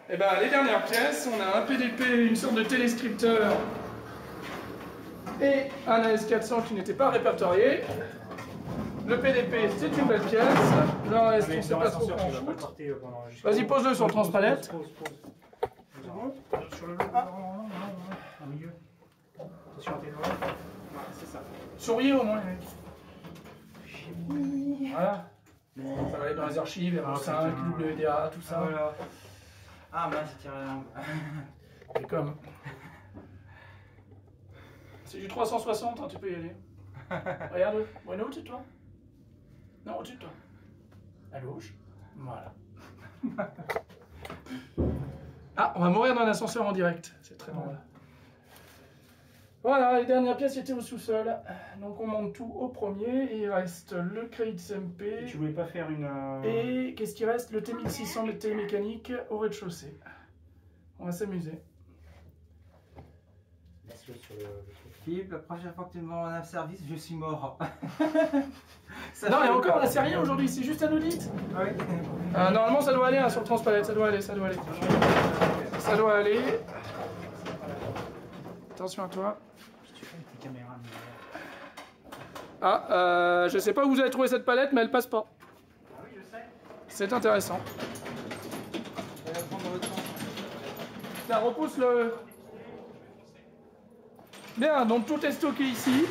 Et ben les dernières pièces, on a un PDP, une sorte de téléscripteur et un AS400 qui n'était pas répertorié. Le PDP, c'est une belle pièce. Le reste, on ne sait pas trop quoi en foutre. Vas-y, pose-le sur le transpalette. Sur le au milieu. Attention à tes doigts. C'est ça. Souriez au moins, les mecs. Voilà. Ça va aller dans les archives, R5, WDA, tout ça. Voilà. Ah mince, j'ai tiré la langue. C'est comme. C'est du 360, hein, tu peux y aller. Regarde, Bruno, au-dessus de toi. Non, au-dessus de toi. À gauche. Voilà. Ah, on va mourir dans l'ascenseur en direct. C'est très drôle. Voilà, les dernières pièces étaient au sous-sol. Donc on monte tout au premier. Et il reste le Crédit MP. Tu voulais pas faire une... Et qu'est-ce qui reste? Le T1600 de télémécanique au rez-de-chaussée. On va s'amuser. Laisse-le sur le truc. Philippe, la prochaine fois que tu me rends un service, je suis mort. Non, et encore, là, c'est rien aujourd'hui, c'est juste un audit. Oui. Normalement, ça doit aller hein, sur le transpalette, ça doit aller, ça doit aller. Ça doit aller. Attention à toi. Tu fais avec tes caméras. Ah, je sais pas où vous avez trouvé cette palette, mais elle passe pas. Ah oui, je sais. C'est intéressant. Ça va prendre le temps. Ça repousse le... Bien, donc tout est stocké ici.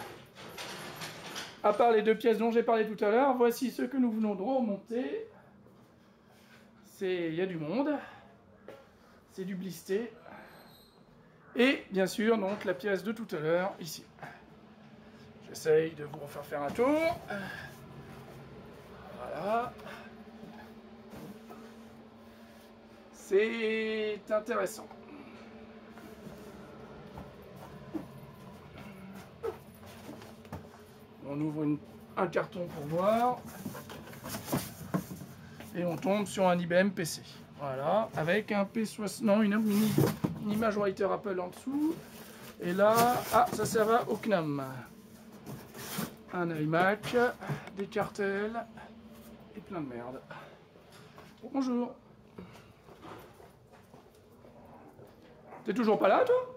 À part les deux pièces dont j'ai parlé tout à l'heure, voici ce que nous venons de remonter. Il y a du monde. C'est du blisté. Et bien sûr, donc la pièce de tout à l'heure, ici. J'essaye de vous refaire faire un tour. Voilà. C'est intéressant. On ouvre un carton pour voir. Et on tombe sur un IBM PC. Voilà, avec un P60, non, une image writer Apple en dessous. Et là, ah, ça va au CNAM. Un iMac, des cartels et plein de merde. Bonjour. T'es toujours pas là, toi?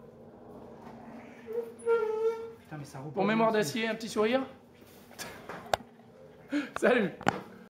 Putain, mais ça roule. Pour mémoire d'acier, un petit sourire. Salut.